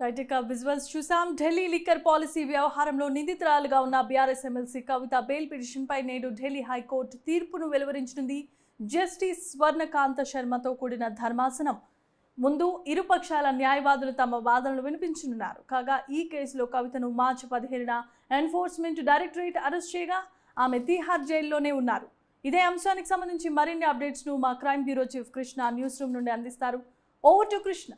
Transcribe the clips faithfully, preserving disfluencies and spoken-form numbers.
Right ఇక visuals చూసాం. Delhi liquor policy వ్యవహారంలో నిందితురాలుగా ఉన్న BRS MLC Kavitha bail petition పై నేడు ఢిల్లీ హైకోర్టు తీర్పును వెలువరించనుంది. జస్టిస్ స్వర్ణకాంత శర్మతో కూడిన ధర్మాసనం ముందు ఇరుపక్షాల న్యాయవాదులు తమ వాదనలు వినిపించనున్నారు. కాగా ఈ కేసులో కవితను మార్చి పదిహేడున ఎన్ఫోర్స్మెంట్ డైరెక్టరేట్ అరెస్ట్ చేయగా ఆమె తీహార్ జైల్లోనే ఉన్నారు. ఇదే అంశానికి సంబంధించి మరిన్ని అప్డేట్స్ ను మా crime bureau chief Krishna news room నుండి అందిస్తారు. Over to Krishna.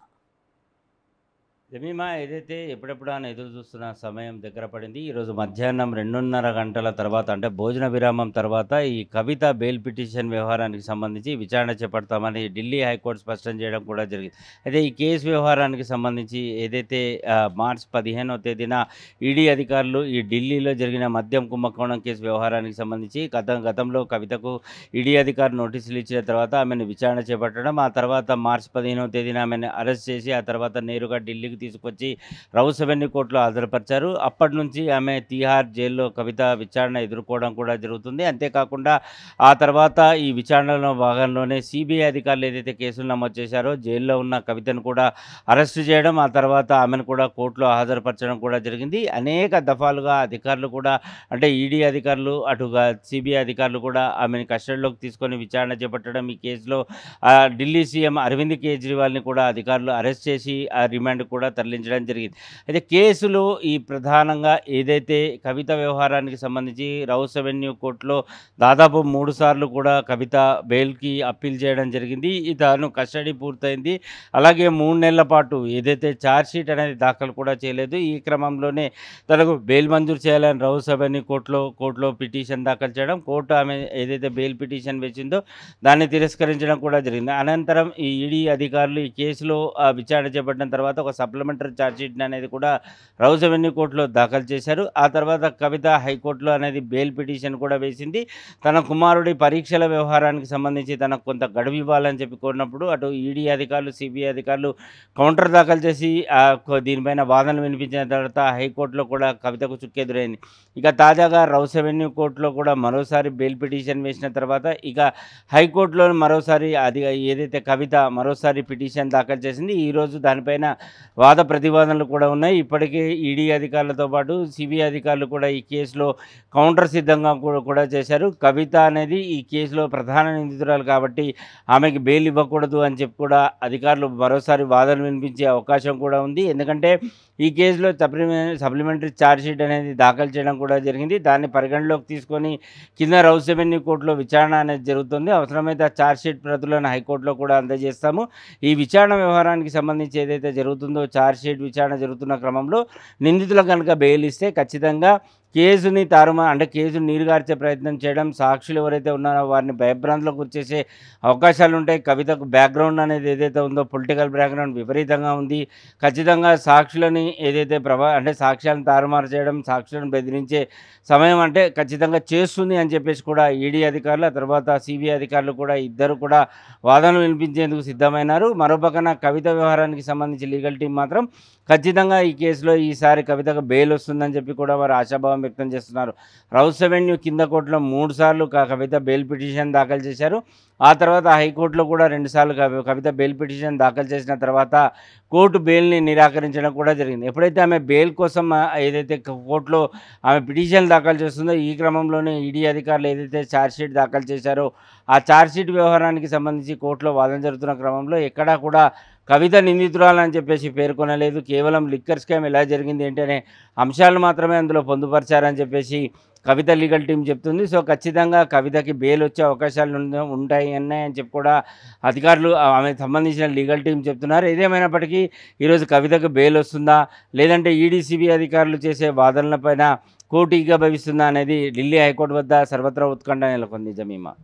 జమీమా, ఏదైతే ఎప్పుడెప్పుడు అని ఎదురు చూస్తున్న సమయం దగ్గర పడింది. ఈరోజు మధ్యాహ్నం రెండున్నర గంటల తర్వాత, అంటే భోజన విరామం తర్వాత, ఈ కవిత బెయిల్ పిటిషన్ వ్యవహారానికి సంబంధించి విచారణ చేపడతామని ఢిల్లీ హైకోర్టు స్పష్టం చేయడం కూడా జరిగింది. అయితే ఈ కేసు వ్యవహారానికి సంబంధించి ఏదైతే మార్చి పదిహేనవ తేదీన ఈడీ అధికారులు ఈ ఢిల్లీలో జరిగిన మద్యం కుంభకోణం కేసు వ్యవహారానికి సంబంధించి గత గతంలో కవితకు ఈడీ అధికారులు నోటీసులు ఇచ్చిన తర్వాత ఆమెను విచారణ చేపట్టడం, ఆ తర్వాత మార్చి పదిహేనవ తేదీన ఆమెను అరెస్ట్ చేసి ఆ తర్వాత నేరుగా ఢిల్లీకి తీసుకొచ్చి రౌస్ అవెన్యూ కోర్టులో హాజరుపరిచారు. అప్పటి నుంచి ఆమె తీహార్ జైల్లో కవిత విచారణ ఎదుర్కోవడం కూడా జరుగుతుంది. అంతేకాకుండా ఆ తర్వాత ఈ విచారణలో భాగంలోనే సిబిఐ అధికారులు ఏదైతే కేసులు నమోదు చేశారో జైల్లో ఉన్న కవితను కూడా అరెస్ట్ చేయడం, ఆ తర్వాత ఆమెను కూడా కోర్టులో హాజరుపరచడం కూడా జరిగింది. అనేక దఫాలుగా అధికారులు కూడా, అంటే ఈడీ అధికారులు అటుగా సిబిఐ అధికారులు కూడా ఆమెను కస్టడీలోకి తీసుకొని విచారణ చేపట్టడం, ఈ కేసులో ఢిల్లీ సీఎం అరవింద్ కేజ్రీవాల్ని కూడా అధికారులు అరెస్ట్ చేసి ఆ రిమాండ్ కూడా తరలించడం జరిగింది. అయితే కేసులో ఈ ప్రధానంగా ఏదైతే కవిత వ్యవహారానికి సంబంధించి రౌస్ అవెన్యూ కోర్టులో దాదాపు మూడు సార్లు కూడా కవిత బెయిల్కి అప్పీల్ చేయడం జరిగింది. తను కస్టడీ పూర్తయింది. అలాగే మూడు నెలల పాటు ఏదైతే ఛార్జ్షీట్ అనేది దాఖలు కూడా చేయలేదు. ఈ క్రమంలోనే తనకు బెయిల్ మంజూరు చేయాలని రౌస్ అవెన్యూ కోర్టులో కోర్టులో పిటిషన్ దాఖలు చేయడం, కోర్టు ఆమె ఏదైతే బెయిల్ పిటిషన్ వేసిందో దాన్ని తిరస్కరించడం కూడా జరిగింది. అనంతరం ఈ ఈడీ అధికారులు ఈ కేసులో విచారణ చేపట్టిన తర్వాత ఒక సప్లిమెంటరీ ఛార్జ్షీట్ అనేది కూడా రౌస్ అవెన్యూ కోర్టులో దాఖలు చేశారు. ఆ తర్వాత కవిత హైకోర్టులో అనేది బెయిల్ పిటిషన్ కూడా వేసింది. తన కుమారుడి పరీక్షల వ్యవహారానికి సంబంధించి తనకు కొంత గడువు ఇవ్వాలని చెప్పి కోరినప్పుడు అటు ఈడీ అధికారులు సిబిఐ అధికారులు కౌంటర్ దాఖలు చేసి దీనిపైన వాదనలు వినిపించిన తర్వాత హైకోర్టులో కూడా కవితకు చుక్కెదురైంది. ఇక తాజాగా రౌస్ అవెన్యూ కోర్టులో కూడా మరోసారి బెయిల్ పిటిషన్ వేసిన తర్వాత ఇక హైకోర్టులో మరోసారి అది ఏదైతే కవిత మరోసారి పిటిషన్ దాఖలు చేసింది. ఈరోజు దానిపైన వాద ప్రతివాదనలు కూడా ఉన్నాయి. ఇప్పటికే ఈడీ అధికారులతో పాటు సిబిఐ అధికారులు కూడా ఈ కేసులో కౌంటర్ సిద్ధంగా కూడా చేశారు. కవిత అనేది ఈ కేసులో ప్రధాన నిందితురాలు కాబట్టి ఆమెకి బెయిల్ ఇవ్వకూడదు అని చెప్పి కూడా అధికారులు మరోసారి వాదనలు వినిపించే అవకాశం కూడా ఉంది. ఎందుకంటే ఈ కేసులో సప్లిమె సప్లిమెంటరీ ఛార్జ్షీట్ అనేది దాఖలు చేయడం కూడా జరిగింది. దాన్ని పరిగణలోకి తీసుకొని కింద రౌస్ అవెన్యూ కోర్టులో విచారణ అనేది జరుగుతుంది. అవసరమైతే ఆ ఛార్జ్షీట్ ప్రతులను హైకోర్టులో కూడా అందజేస్తాము. ఈ విచారణ వ్యవహారానికి సంబంధించి ఏదైతే జరుగుతుందో ఛార్జ్షీట్ విచారణ జరుగుతున్న క్రమంలో నిందితులకు కనుక బెయిల్ ఇస్తే ఖచ్చితంగా కేసుని తారుమా అంటే కేసుని నీరుగార్చే ప్రయత్నం చేయడం, సాక్షులు ఎవరైతే ఉన్నారో వారిని భయభ్రాంతులకు వచ్చేసే అవకాశాలు ఉంటాయి. కవితకు బ్యాక్గ్రౌండ్ అనేది ఏదైతే ఉందో పొలిటికల్ బ్యాక్గ్రౌండ్ విపరీతంగా ఉంది. ఖచ్చితంగా సాక్షులని ఏదైతే ప్రభా అంటే సాక్ష్యాలను తారుమారు చేయడం, సాక్షులను బెదిరించే సమయం అంటే ఖచ్చితంగా చేస్తుంది అని చెప్పేసి కూడా ఈడీ అధికారులు, ఆ తర్వాత సిబిఐ అధికారులు కూడా ఇద్దరు కూడా వాదనలు వినిపించేందుకు సిద్ధమైనారు. మరోపక్కన కవిత వ్యవహారానికి సంబంధించి లీగల్ టీం మాత్రం ఖచ్చితంగా ఈ కేసులో ఈసారి కవితకు బెయిల్ వస్తుందని చెప్పి కూడా వారు ఆశాభావం వ్యక్తం చేస్తున్నారు. రౌస్ అవెన్యూ కింద కోర్టులో మూడు సార్లు కవిత బెయిల్ పిటిషన్ దాఖలు చేశారు. ఆ తర్వాత హైకోర్టులో కూడా రెండుసార్లు కవిత బెయిల్ పిటిషన్ దాఖలు చేసిన తర్వాత కోర్టు బెయిల్ని నిరాకరించడం కూడా జరిగింది. ఎప్పుడైతే ఆమె బెయిల్ కోసం ఏదైతే కోర్టులో ఆమె పిటిషన్ దాఖలు చేస్తుందో ఈ క్రమంలోనే ఈడీ అధికారులు ఏదైతే ఛార్జ్షీట్ దాఖలు చేశారో ఆ ఛార్జ్షీట్ వ్యవహారానికి సంబంధించి కోర్టులో వాదన జరుగుతున్న క్రమంలో ఎక్కడా కూడా కవిత నిందితురాలని చెప్పేసి పేర్కొనలేదు. కేవలం లిక్కర్ స్కామ్ ఎలా జరిగింది ఏంటి అనే అంశాలు మాత్రమే అందులో పొందుపరిచారని చెప్పేసి కవిత లీగల్ టీం చెప్తుంది. సో ఖచ్చితంగా కవితకి బెయిల్ వచ్చే అవకాశాలు ఉంటాయి అన్నాయని చెప్పి కూడా అధికారులు ఆమెకు సంబంధించిన లీగల్ టీం చెప్తున్నారు. ఏదేమైనప్పటికీ ఈరోజు కవితకు బెయిల్ వస్తుందా లేదంటే ఈడీ సిబిఐ అధికారులు చేసే వాదనలపైన కోర్టు ఏకీభవిస్తుందా అనేది ఢిల్లీ హైకోర్టు వద్ద సర్వత్రా ఉత్కంఠ నెలకొంది. Jemima,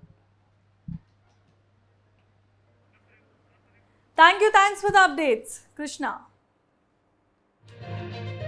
thank you thanks for the updates Krishna.